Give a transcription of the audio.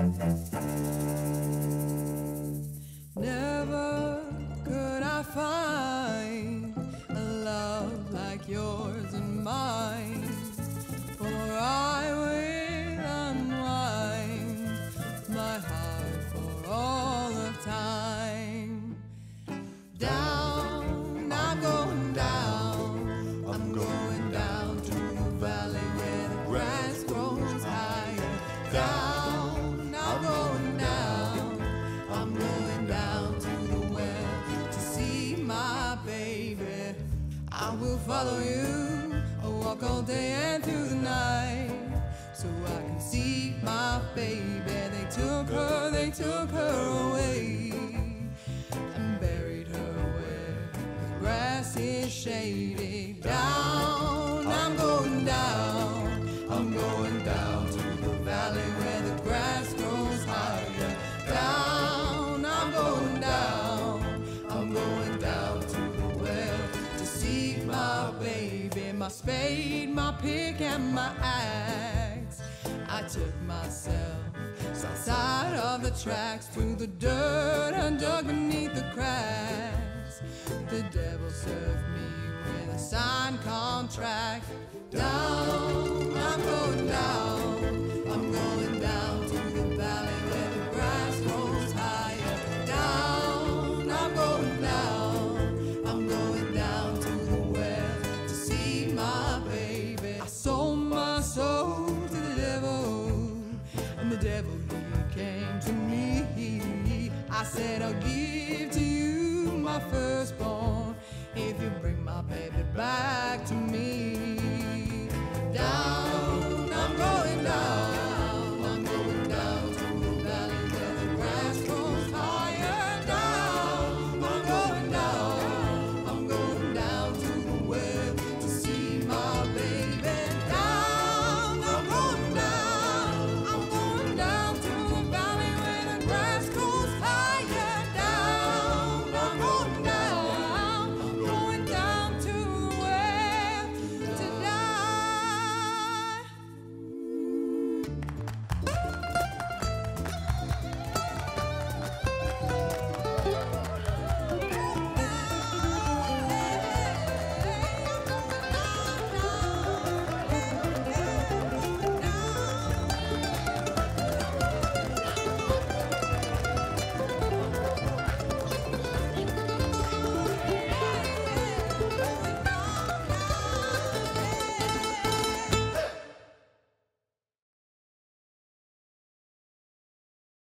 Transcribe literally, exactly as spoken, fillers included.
Never could I find a love like yours and mine, for I will unwind my heart for all of time. Down, I'm going down, I'm going down to the valley where the grass grows higher. Down, I'm going down, I'm going down to the well to see my baby. I will follow you, I'll walk all day and through the night, so I can see my baby. They took her, they took her away, and buried her where the grass is shady. Down, I'm going down, I'm going down to the valley where the grass grows higher. Down, I'm going down, I'm going down to the well to see my baby. My spade, my pick, and my axe, I took myself outside of the tracks, through the dirt and dug beneath the cracks. The devil served me with a signed contract. Down